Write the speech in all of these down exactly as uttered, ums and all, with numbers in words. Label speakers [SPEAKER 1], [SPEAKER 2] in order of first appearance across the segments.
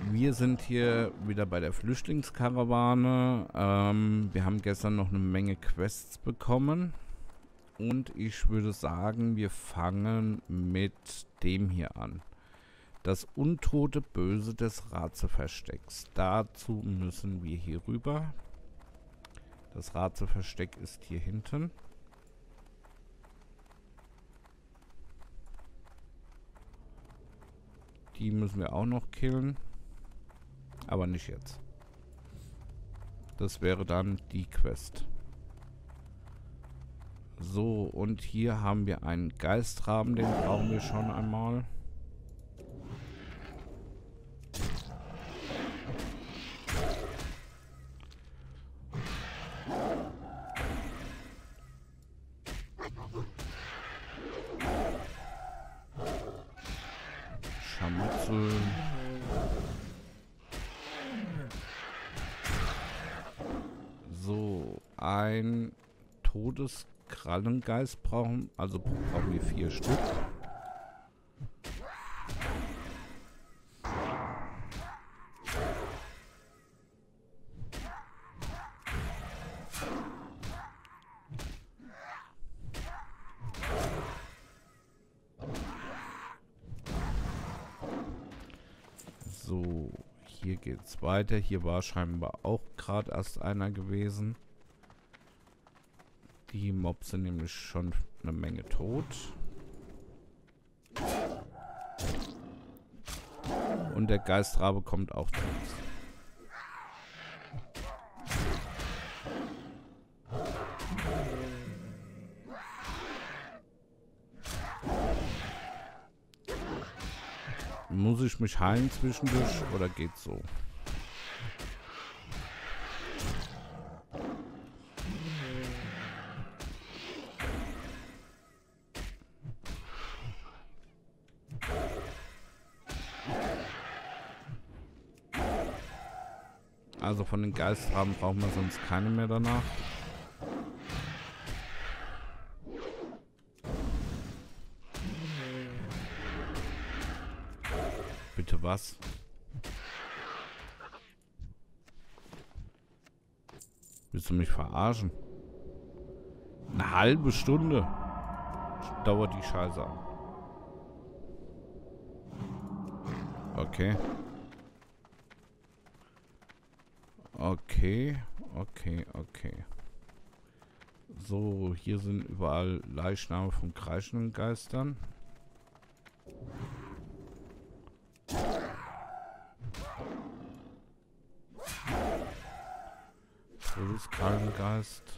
[SPEAKER 1] Wir sind hier wieder bei der Flüchtlingskarawane. Ähm, wir haben gestern noch eine Menge Quests bekommen. Und ich würde sagen, wir fangen mit dem hier an. Das untote Böse des Ratzeverstecks. Dazu müssen wir hier rüber. Das Ratzeversteck ist hier hinten. Die müssen wir auch noch killen. Aber nicht jetzt. Das wäre dann die Quest. So, und hier haben wir einen Geistraben, den brauchen wir schon einmal. Scharmützel. So, ein Todeskrallengeist brauchen, also brauchen wir vier Stück. So, hier geht's weiter. Hier war scheinbar auch gerade erst einer gewesen. Die Mobs sind nämlich schon eine Menge tot. Und der Geistrabe kommt auch zu uns. Muss ich mich heilen zwischendurch oder geht's so? Also von den Geistraben brauchen wir sonst keine mehr danach. Bitte was? Willst du mich verarschen? Eine halbe Stunde dauert die Scheiße an. Okay. Okay, okay, okay. So, hier sind überall Leichname von kreischenden Geistern. Todeskrallengeist.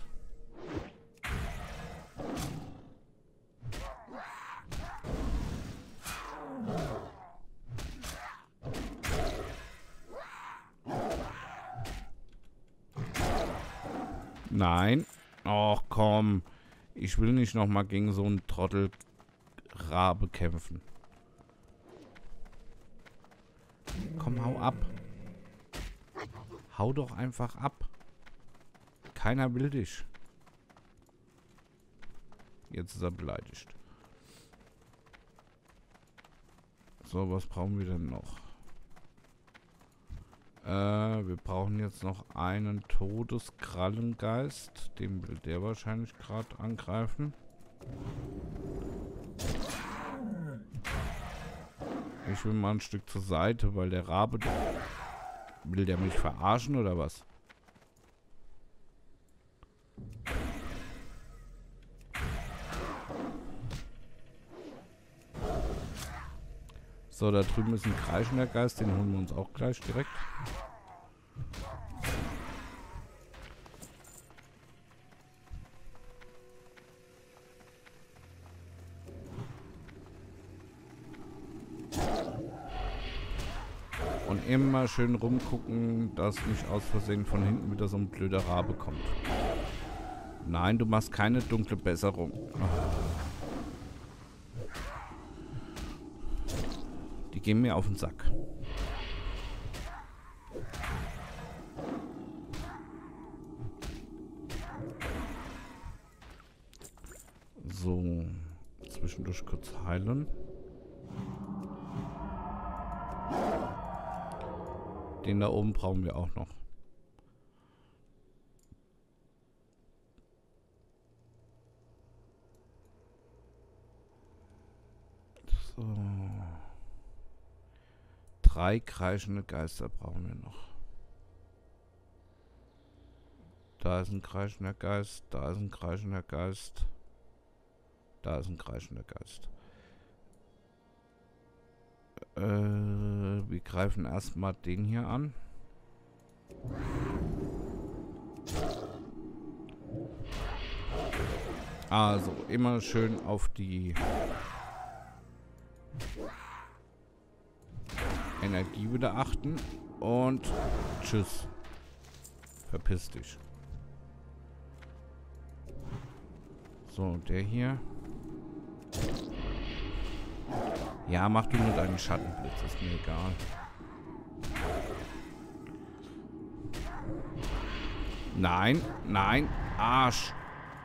[SPEAKER 1] Nein. Och komm. Ich will nicht nochmal gegen so einen Trottel Rabe kämpfen. Komm, hau ab. Hau doch einfach ab. Keiner will dich. Jetzt ist er beleidigt. So, was brauchen wir denn noch? Äh, wir brauchen jetzt noch einen Todeskrallengeist. Den will der wahrscheinlich gerade angreifen. Ich will mal ein Stück zur Seite, weil der Rabe... Will der mich verarschen oder was? So, da drüben ist ein kreischender Geist, den holen wir uns auch gleich direkt. Und immer schön rumgucken, dass nicht aus Versehen von hinten wieder so ein blöder Rabe kommt. Nein, du machst keine dunkle Besserung. Die gehen mir auf den Sack. So, zwischendurch kurz heilen. Den da oben brauchen wir auch noch. So. Drei kreischende Geister brauchen wir noch. Da ist ein kreischender Geist, da ist ein kreischender Geist. Da ist ein kreischender Geist. Äh, wir greifen erstmal den hier an. Also immer schön auf die Energie wieder achten und tschüss. Verpiss dich. So, der hier. Ja, mach du nur deinen Schattenblitz, ist mir egal. Nein, nein, Arsch.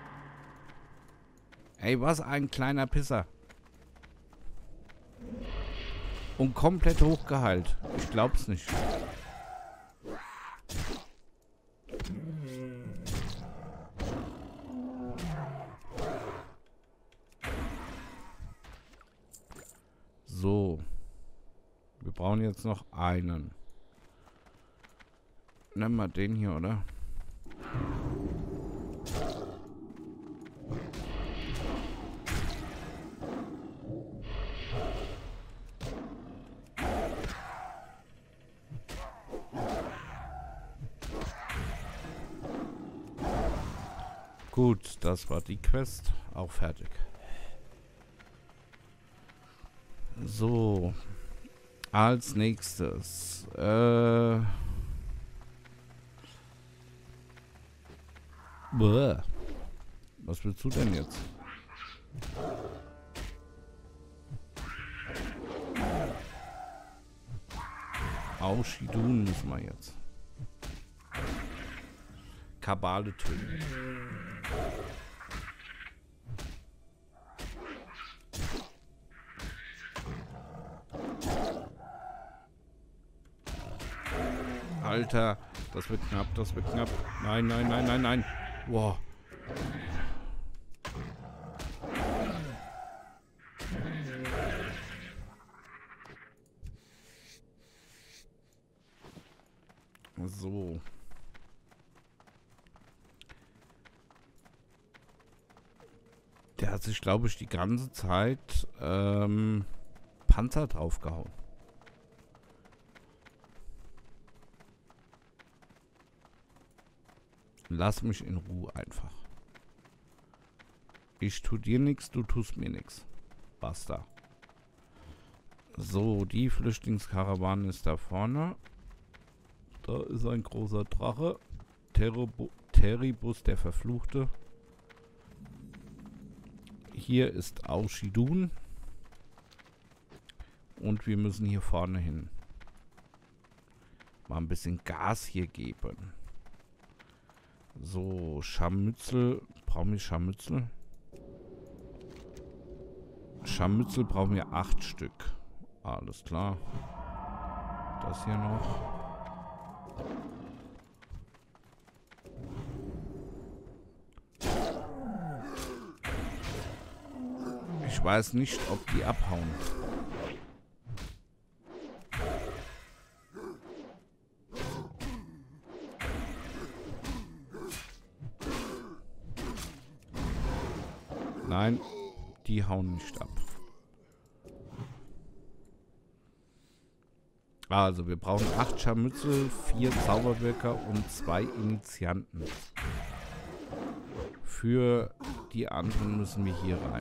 [SPEAKER 1] Ey, was ein kleiner Pisser. Und komplett hochgeheilt. Ich glaub's nicht. So. Wir brauchen jetzt noch einen. Nehmen wir den hier, oder? Gut, das war die Quest. Auch fertig. So. Als nächstes. Äh. Bäh. Was willst du denn jetzt? Aushidun müssen wir jetzt. Kabale töten. Alter, das wird knapp, das wird knapp. Nein, nein, nein, nein, nein. Wow. So. Der hat sich, glaube ich, die ganze Zeit ähm, Panzer draufgehauen. Lass mich in Ruhe einfach. Ich tu dir nichts, du tust mir nichts. Basta. So, die Flüchtlingskarawane ist da vorne. Da ist ein großer Drache. Terribu Terribus, der Verfluchte. Hier ist Aushidun. Und wir müssen hier vorne hin. Mal ein bisschen Gas hier geben. So, Scharmützel. Brauchen wir Scharmützel? Scharmützel brauchen wir acht Stück. Alles klar. Das hier noch. Ich weiß nicht, ob die abhauen. Nein, die hauen nicht ab. Also, wir brauchen acht Scharmützel, vier Zauberwirker und zwei Initianten. Für die anderen müssen wir hier rein.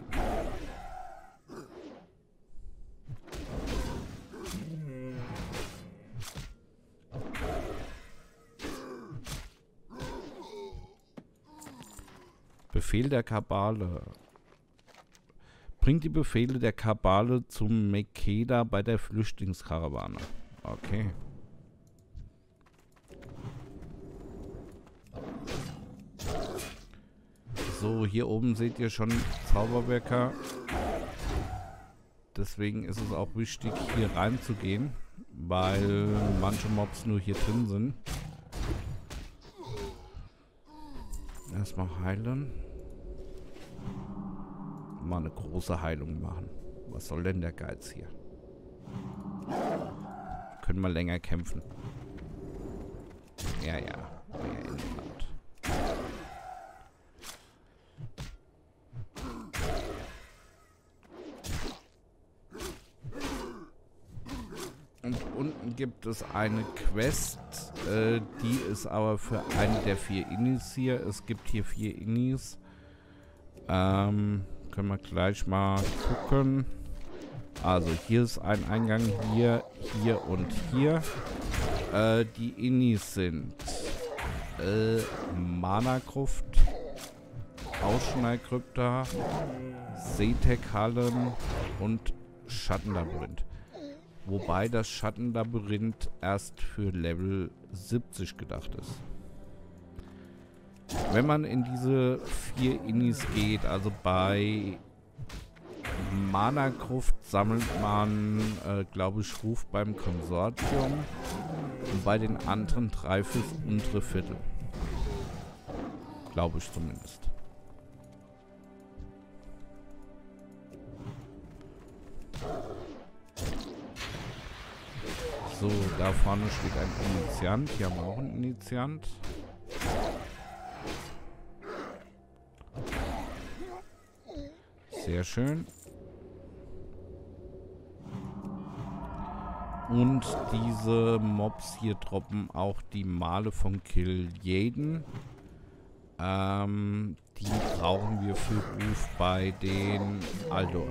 [SPEAKER 1] Befehl der Kabale. Bringt die Befehle der Kabale zum Mekeda bei der Flüchtlingskarawane. Okay. So, hier oben seht ihr schon Zauberwerker. Deswegen ist es auch wichtig, hier reinzugehen, weil manche Mobs nur hier drin sind. Erstmal heilen. Mal eine große Heilung machen. Was soll denn der Geiz hier? Können wir länger kämpfen. Ja, ja. Mehr Inhalt. Und unten gibt es eine Quest, äh, die ist aber für eine der vier Innis hier. Es gibt hier vier Innis. Ähm, können wir gleich mal gucken. Also hier ist ein Eingang, hier, hier und hier. Äh, die Innis sind äh, Mana-Gruft, Ausschneidkrypta, Seetek-Hallen und Schattenlabyrinth. Wobei das Schattenlabyrinth erst für Level siebzig gedacht ist. Wenn man in diese vier Innis geht, also bei Mana-Gruft sammelt man, äh, glaube ich, Ruf beim Konsortium und bei den anderen drei fürs untere Viertel. Glaube ich zumindest. So, da vorne steht ein Initiant. Hier haben wir auch einen Initiant. Sehr schön. Und diese Mobs hier droppen auch die Male von Kil'jaeden. Ähm, die brauchen wir für Ruf bei den Aldor.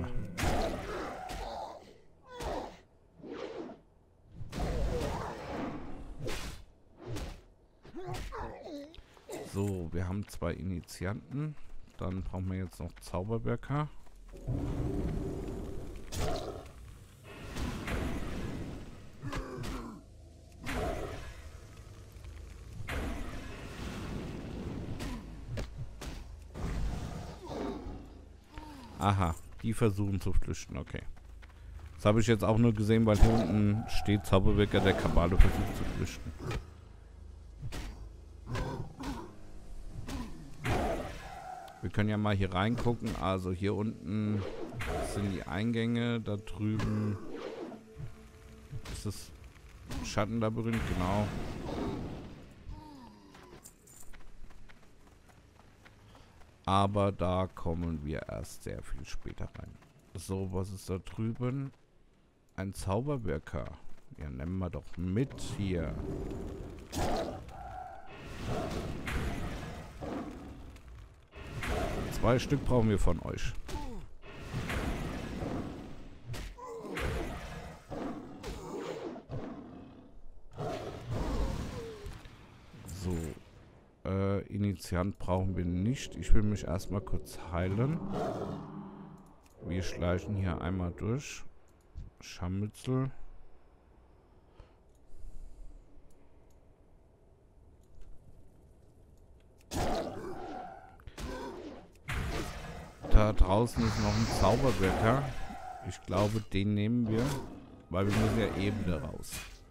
[SPEAKER 1] So, wir haben zwei Initianten. Dann brauchen wir jetzt noch Zauberwerker. Aha, die versuchen zu flüchten, okay. Das habe ich jetzt auch nur gesehen, weil hier unten steht Zauberwerker der Kabale versucht zu flüchten. Wir können ja mal hier reingucken. Also hier unten sind die Eingänge. Da drüben ist das Schattenlabyrinth, genau. Aber da kommen wir erst sehr viel später rein. So, was ist da drüben? Ein Zauberwerker. Ja, nehmen wir doch mit hier. Zwei Stück brauchen wir von euch. So. Äh, Initiant brauchen wir nicht. Ich will mich erstmal kurz heilen. Wir schleichen hier einmal durch. Scharmützel. Da draußen ist noch ein Zauberwerker. Ich glaube, den nehmen wir, weil wir müssen ja eben da raus.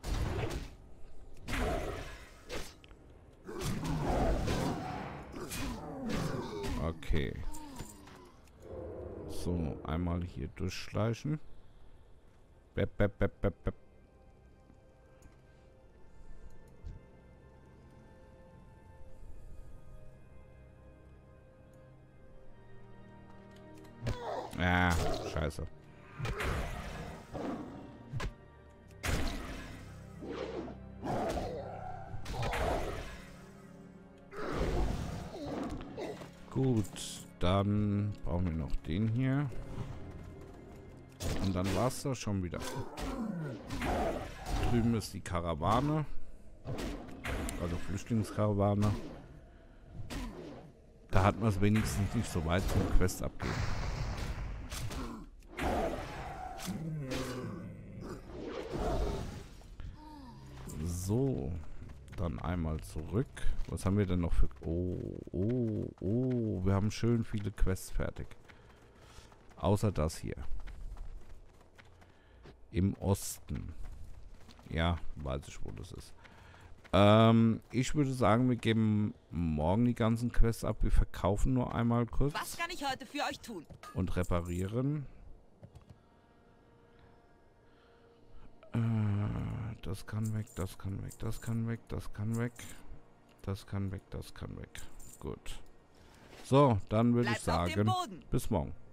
[SPEAKER 1] Okay. So, einmal hier durchschleichen. Bep, bep, bep, bep, bep. Ah, scheiße. Gut, dann brauchen wir noch den hier. Und dann war es das schon wieder. Drüben ist die Karawane. Also Flüchtlingskarawane. Da hat man es wenigstens nicht so weit zum Quest abgeben. So, dann einmal zurück. Was haben wir denn noch für... Oh, oh, oh, wir haben schön viele Quests fertig. Außer das hier. Im Osten. Ja, weiß ich, wo das ist. Ähm, ich würde sagen, wir geben morgen die ganzen Quests ab. Wir verkaufen nur einmal kurz.
[SPEAKER 2] Was kann ich heute für euch tun?
[SPEAKER 1] Und reparieren. Äh, das kann weg, das kann weg, das kann weg, das kann weg. Das kann weg, das kann weg. Gut. So, dann würde ich sagen, bis morgen.